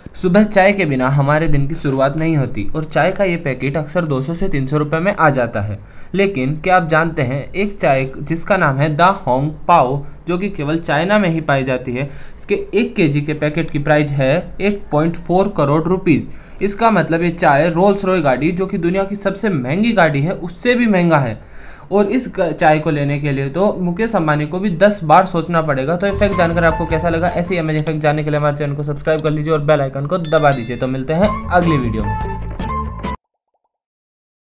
सुबह चाय के बिना हमारे दिन की शुरुआत नहीं होती और चाय का ये पैकेट अक्सर 200 से 300 रुपये में आ जाता है। लेकिन क्या आप जानते हैं एक चाय जिसका नाम है द होंग पाओ, जो कि केवल चाइना में ही पाई जाती है, इसके 1 केजी के पैकेट की प्राइस है 8.4 करोड़ रुपीज़। इसका मतलब ये चाय रोल्स रॉय गाड़ी, जो कि दुनिया की सबसे महंगी गाड़ी है, उससे भी महंगा है। और इस चाय को लेने के लिए तो मुकेश अंबानी को भी 10 बार सोचना पड़ेगा। तो फैक्ट जानकर आपको कैसा लगा? ऐसे ही अमेजिंग फैक्ट जानने के लिए हमारे चैनल को सब्सक्राइब कर लीजिए और बेल आइकन को दबा दीजिए। तो मिलते हैं अगली वीडियो में।